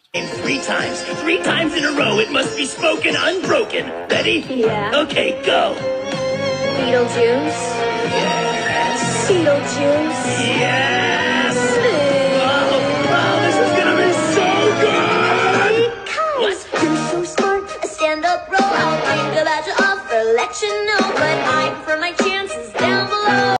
Three times. 3 times in a row. It must be spoken unbroken. Ready? Yeah. Okay, go. Beetlejuice. Yes. Beetlejuice. Yes. Wow, this is gonna be so good. Guys, you're so smart. A stand-up roll. I'll think about your offer, let you know, but I prefer my chances